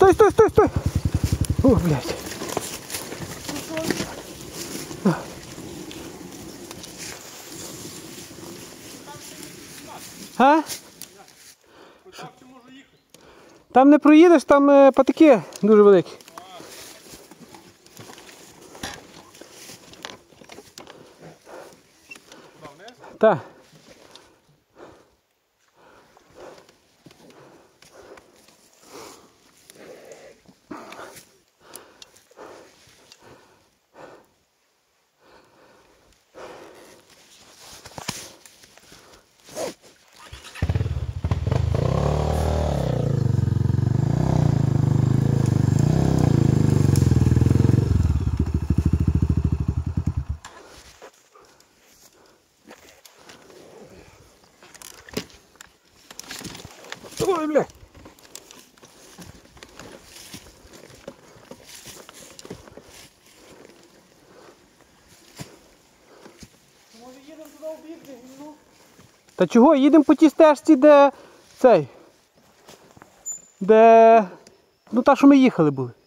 Стой, стой, стой, стой! О, блядь. А? Там не проїдеш, там патики дуже великі. Так. Ой, бля. Може їдемо туди в бік, де гімну? Та чого? Їдемо по тій стежці, де цей. Де... Ну та, що ми їхали були.